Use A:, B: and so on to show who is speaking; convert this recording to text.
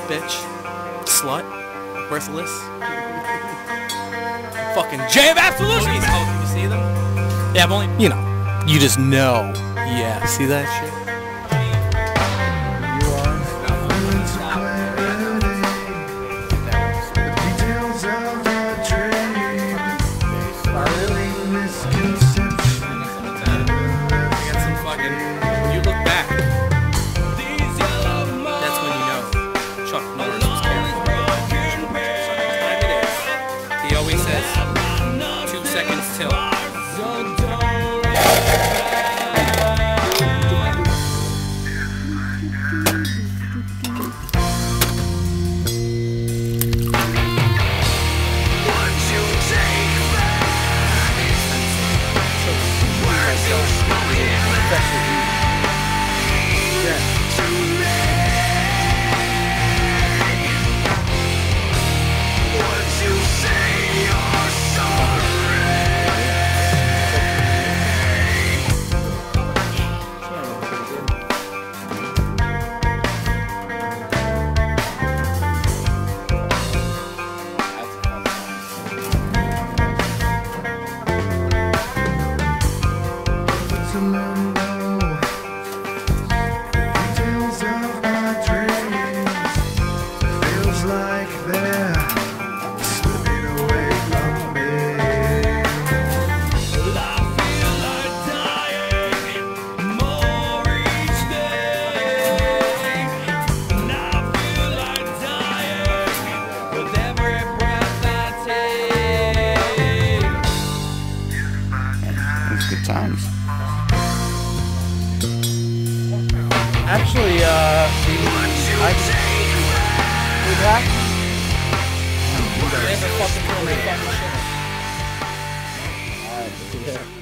A: bitch, slut, worthless. Fucking J of Absolution! Oh, can you see them? Yeah, but only, you know, you just know. Yeah, see that shit? He always says 2 seconds till.
B: Good times.
C: Actually, we back? They have a fucking shit. Alright, yeah.